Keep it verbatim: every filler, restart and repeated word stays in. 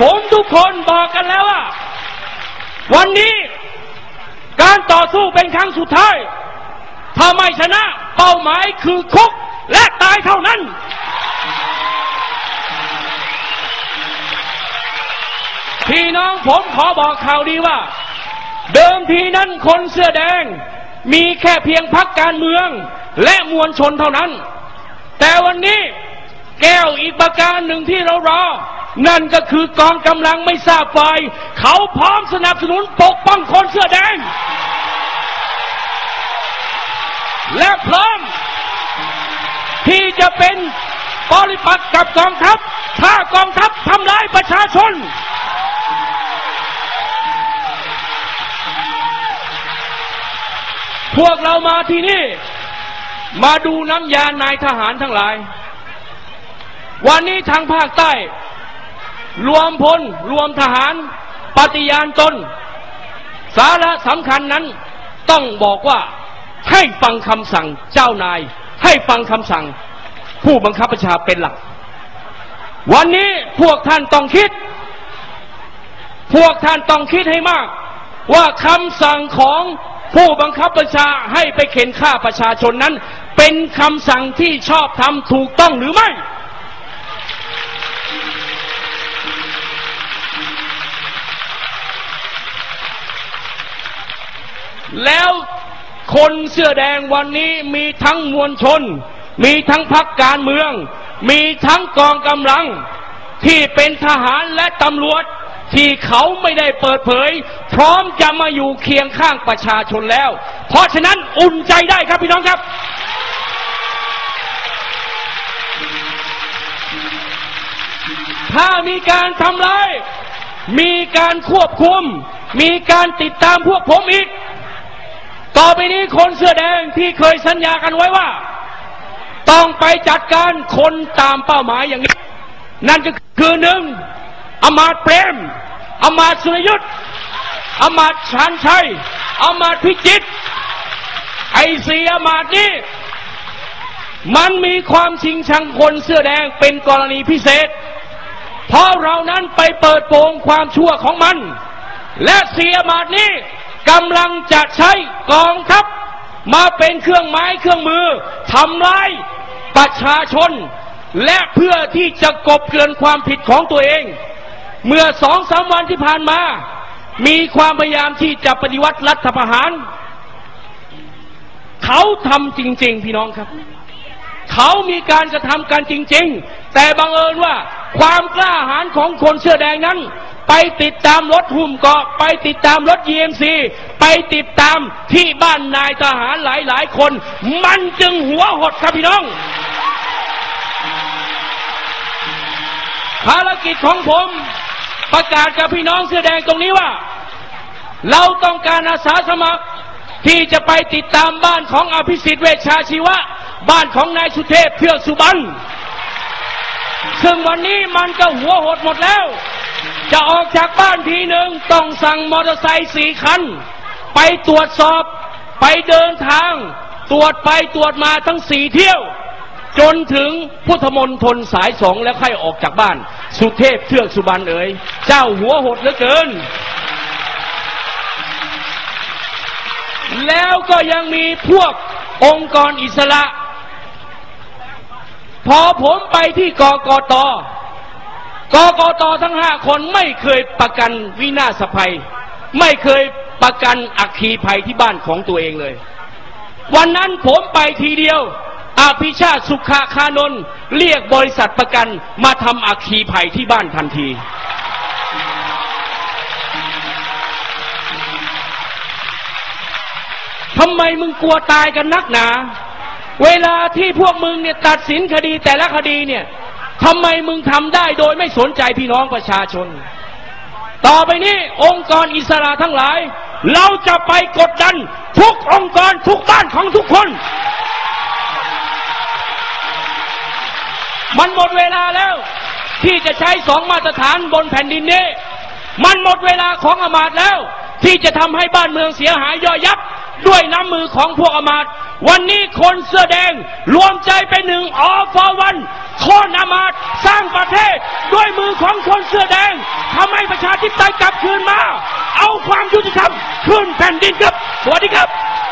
ผมทุกคนบอกกันแล้วว่าวันนี้การต่อสู้เป็นครั้งสุดท้ายถ้าไม่ชนะเป้าหมายคือคุกและตายเท่านั้นพี่น้องผมขอบอกข่าวดีว่าเดิมทีนั้นคนเสื้อแดงมีแค่เพียงพรรคการเมืองและมวลชนเท่านั้นแต่วันนี้แก้วอีกประการหนึ่งที่เรารอนั่นก็คือกองกำลังไม่ทราบฝ่ายเขาพร้อมสนับสนุนปกป้องคนเสื้อแดงและพร้อมที่จะเป็นปฏิปักษ์กับกองทัพถ้ากองทัพทำร้ายประชาชนพวกเรามาที่นี่มาดูน้ำยานายทหารทั้งหลายวันนี้ทางภาคใต้รวมพลรวมทหารปฏิญาณตนสาระสำคัญนั้นต้องบอกว่าให้ฟังคำสั่งเจ้านายให้ฟังคำสั่งผู้บังคับบัญชาเป็นหลักวันนี้พวกท่านต้องคิดพวกท่านต้องคิดให้มากว่าคำสั่งของผู้บังคับบัญชาให้ไปเข็นฆ่าประชาชนนั้นเป็นคำสั่งที่ชอบธรรมถูกต้องหรือไม่แล้วคนเสื้อแดงวันนี้มีทั้งมวลชนมีทั้งพรรคการเมืองมีทั้งกองกำลังที่เป็นทหารและตำรวจที่เขาไม่ได้เปิดเผยพร้อมจะมาอยู่เคียงข้างประชาชนแล้วเพราะฉะนั้นอุ่นใจได้ครับพี่น้องครับถ้ามีการทำร้ายมีการควบคุมมีการติดตามพวกผมอีกต่อไปนี้คนเสื้อแดงที่เคยสัญญากันไว้ว่าต้องไปจัดการคนตามเป้าหมายอย่างนี้นั่นก็คือหนึ่งอมาตย์เปรมอมาตย์สุรยุทธ์อมาตย์ชาญชัยอมาตย์พิจิตรไอ้สี่อมาตย์นี้มันมีความชิงชังคนเสื้อแดงเป็นกรณีพิเศษเพราะเรานั้นไปเปิดโปงความชั่วของมันและสี่อมาตย์นี้กำลังจะใช้กองทัพมาเป็นเครื่องไม้เครื่องมือทำร้ายประชาชนและเพื่อที่จะกบเกลื่อนความผิดของตัวเองเมื่อสองสามวันที่ผ่านมามีความพยายามที่จะปฏิวัติรัฐประหารเขาทำจริงๆพี่น้องครับเขามีการกระทำกันจริงๆแต่บังเอิญว่าความกล้าหาญของคนเสื้อแดงนั้นไปติดตามรถหุ้มเกาะไปติดตามรถ ยี เอ็ม ซี ไปติดตามที่บ้านนายทหารหลายๆคนมันจึงหัวหดครับพี่น้องภารกิจของผมประกาศกับพี่น้องเสื้อแดงตรงนี้ว่าเราต้องการอาสาสมัครที่จะไปติดตามบ้านของอภิสิทธิ์เวชชาชีวะบ้านของนายสุเทพเทือกสุบรรณซึ่งวันนี้มันก็หัวหดหมดแล้วจะออกจากบ้านทีหนึ่งต้องสั่งมอเตอร์ไซค์สี่คันไปตรวจสอบไปเดินทางตรวจไปตรวจมาทั้งสี่เที่ยวจนถึงพุทธมณฑลสายสองแล้วค่อยออกจากบ้านสุเทพเทือกสุบรรณเอ๋ยเจ้าหัวหดเหลือเกินแล้วก็ยังมีพวกองค์กรอิสระพอผมไปที่กกต.กกต.ทั้งห้าคนไม่เคยประกันวินาศภัยไม่เคยประกันอัคคีภัยที่บ้านของตัวเองเลยวันนั้นผมไปทีเดียวอภิชาติสุขคานนท์เรียกบริษัทประกันมาทำอัคคีภัยที่บ้านทันทีทำไมมึงกลัวตายกันนักหนาเวลาที่พวกมึงเนี่ยตัดสินคดีแต่ละคดีเนี่ยทำไมมึงทำได้โดยไม่สนใจพี่น้องประชาชนต่อไปนี้องค์กรอิสระทั้งหลายเราจะไปกดดันทุกองค์กรทุกบ้านของทุกคนมันหมดเวลาแล้วที่จะใช้สองมาตรฐานบนแผ่นดินนี้มันหมดเวลาของอำมาตย์แล้วที่จะทำให้บ้านเมืองเสียหายย่อยยับด้วยน้ำมือของพวกอำมาตย์วันนี้คนเสื้อแดงรวมใจเป็นหนึ่งออฟวันโค่นอำนาจสร้างประเทศด้วยมือของคนเสื้อแดงทำให้ประชาธิปไตยกลับคืนมาเอาความยุติธรรมคืนแผ่นดินครับสวัสดีครับ